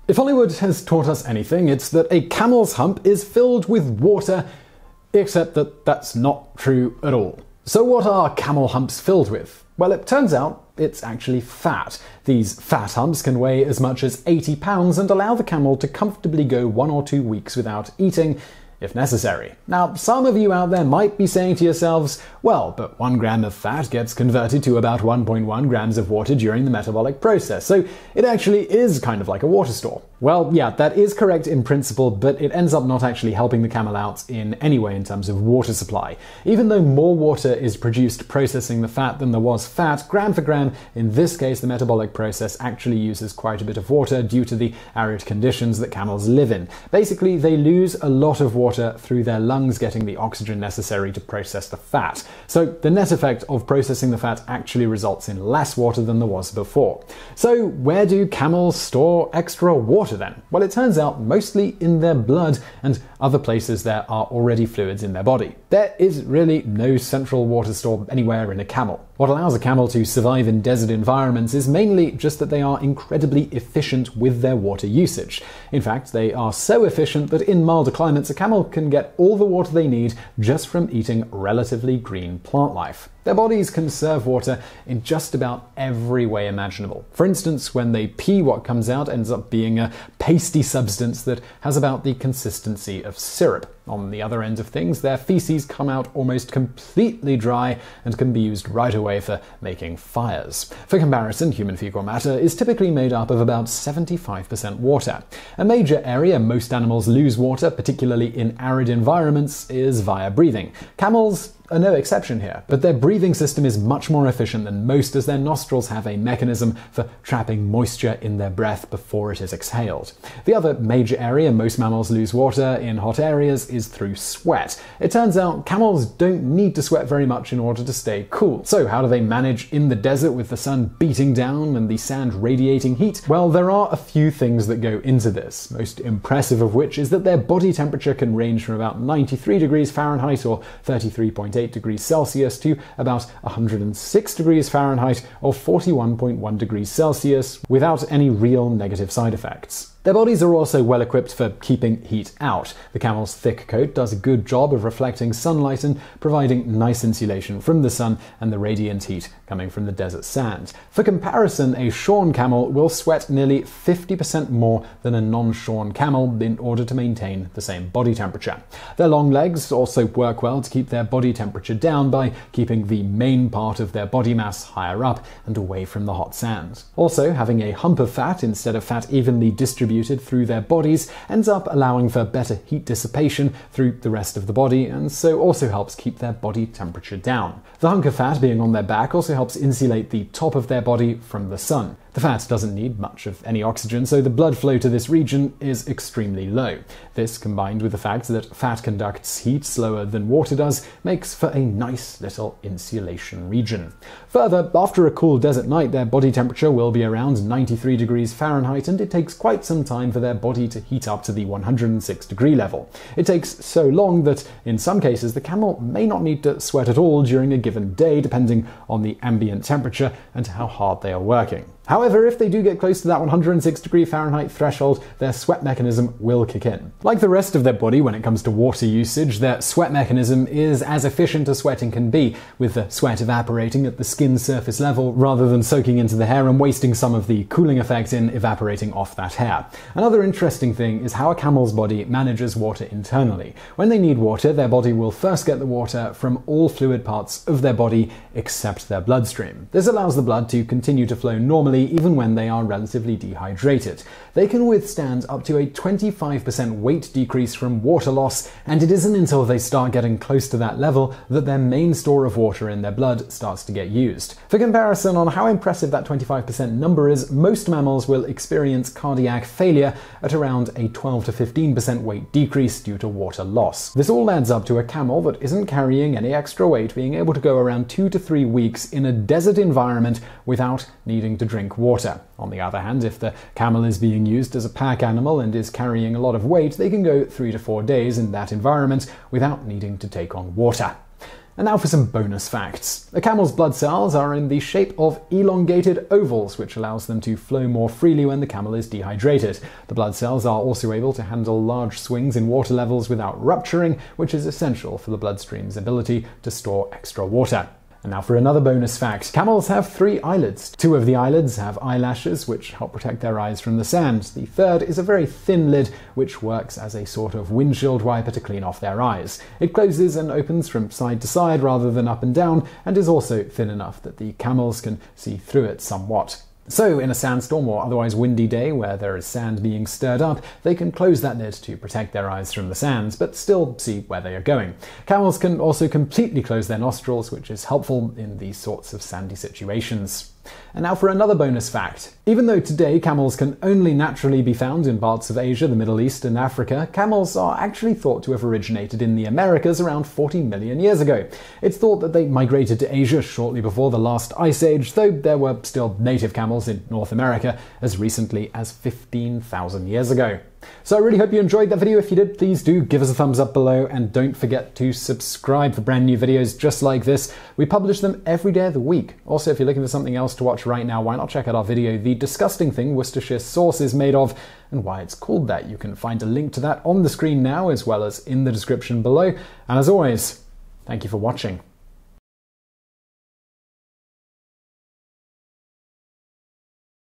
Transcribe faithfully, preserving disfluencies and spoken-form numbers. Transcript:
If Hollywood has taught us anything, it's that a camel's hump is filled with water, except that that's not true at all. So what are camel humps filled with? Well, it turns out it's actually fat. These fat humps can weigh as much as eighty pounds and allow the camel to comfortably go one or two weeks without eating, if necessary. Now, some of you out there might be saying to yourselves, well, but one gram of fat gets converted to about one point one grams of water during the metabolic process, so it actually is kind of like a water store. Well, yeah, that is correct in principle, but it ends up not actually helping the camel out in any way in terms of water supply. Even though more water is produced processing the fat than there was fat, gram for gram, in this case the metabolic process actually uses quite a bit of water due to the arid conditions that camels live in. Basically, they lose a lot of water through their lungs getting the oxygen necessary to process the fat. So the net effect of processing the fat actually results in less water than there was before. So where do camels store extra water then? Well, it turns out mostly in their blood and other places there are already fluids in their body. There is really no central water store anywhere in a camel. What allows a camel to survive in desert environments is mainly just that they are incredibly efficient with their water usage. In fact, they are so efficient that in milder climates a camel can get all the water they need just from eating relatively green plant life. Their bodies conserve water in just about every way imaginable. For instance, when they pee, what comes out ends up being a pasty substance that has about the consistency of syrup. On the other end of things, their feces come out almost completely dry and can be used right away for making fires. For comparison, human fecal matter is typically made up of about seventy-five percent water. A major area most animals lose water, particularly in arid environments, is via breathing. Camels are no exception here, but their breathing system is much more efficient than most as their nostrils have a mechanism for trapping moisture in their breath before it is exhaled. The other major area most mammals lose water in hot areas is through sweat. It turns out camels don't need to sweat very much in order to stay cool. So how do they manage in the desert with the sun beating down and the sand radiating heat? Well, there are a few things that go into this, most impressive of which is that their body temperature can range from about ninety-three degrees Fahrenheit or thirty-three point eight degrees Celsius to about one hundred six degrees Fahrenheit or forty-one point one degrees Celsius without any real negative side effects. Their bodies are also well equipped for keeping heat out. The camel's thick coat does a good job of reflecting sunlight and providing nice insulation from the sun and the radiant heat coming from the desert sand. For comparison, a shorn camel will sweat nearly fifty percent more than a non-shorn camel in order to maintain the same body temperature. Their long legs also work well to keep their body temperature down by keeping the main part of their body mass higher up and away from the hot sand. Also, having a hump of fat instead of fat evenly distributed through their bodies ends up allowing for better heat dissipation through the rest of the body and so also helps keep their body temperature down. The hunk of fat being on their back also helps insulate the top of their body from the sun. The fat doesn't need much of any oxygen, so the blood flow to this region is extremely low. This, combined with the fact that fat conducts heat slower than water does, makes for a nice little insulation region. Further, after a cool desert night, their body temperature will be around ninety-three degrees Fahrenheit, and it takes quite some time for their body to heat up to the one hundred six degree level. It takes so long that, in some cases, the camel may not need to sweat at all during a given day, depending on the ambient temperature and how hard they are working. However, if they do get close to that one hundred six degree Fahrenheit threshold, their sweat mechanism will kick in. Like the rest of their body when it comes to water usage, their sweat mechanism is as efficient as sweating can be, with the sweat evaporating at the skin surface level rather than soaking into the hair and wasting some of the cooling effect in evaporating off that hair. Another interesting thing is how a camel's body manages water internally. When they need water, their body will first get the water from all fluid parts of their body except their bloodstream. This allows the blood to continue to flow normally even when they are relatively dehydrated. They can withstand up to a twenty-five percent weight decrease from water loss, and it isn't until they start getting close to that level that their main store of water in their blood starts to get used. For comparison on how impressive that twenty-five percent number is, most mammals will experience cardiac failure at around a twelve to fifteen percent weight decrease due to water loss. This all adds up to a camel that isn't carrying any extra weight being able to go around two to three weeks in a desert environment without needing to drink water. On the other hand, if the camel is being used as a pack animal and is carrying a lot of weight, they can go three to four days in that environment without needing to take on water. And now for some bonus facts. A camel's blood cells are in the shape of elongated ovals, which allows them to flow more freely when the camel is dehydrated. The blood cells are also able to handle large swings in water levels without rupturing, which is essential for the bloodstream's ability to store extra water. And now for another bonus fact. Camels have three eyelids. Two of the eyelids have eyelashes, which help protect their eyes from the sand. The third is a very thin lid, which works as a sort of windshield wiper to clean off their eyes. It closes and opens from side to side rather than up and down, and is also thin enough that the camels can see through it somewhat. So, in a sandstorm or otherwise windy day where there is sand being stirred up, they can close that lid to protect their eyes from the sands, but still see where they are going. Camels can also completely close their nostrils, which is helpful in these sorts of sandy situations. And now for another bonus fact. Even though today camels can only naturally be found in parts of Asia, the Middle East, and Africa, camels are actually thought to have originated in the Americas around forty million years ago. It's thought that they migrated to Asia shortly before the last ice age, though there were still native camels in North America as recently as fifteen thousand years ago. So I really hope you enjoyed that video. If you did, please do give us a thumbs up below, and don't forget to subscribe for brand new videos just like this. We publish them every day of the week. Also, if you're looking for something else to watch right now, why not check out our video, The Disgusting Thing Worcestershire Sauce is Made Of, and why it's called that. You can find a link to that on the screen now, as well as in the description below. And as always, thank you for watching.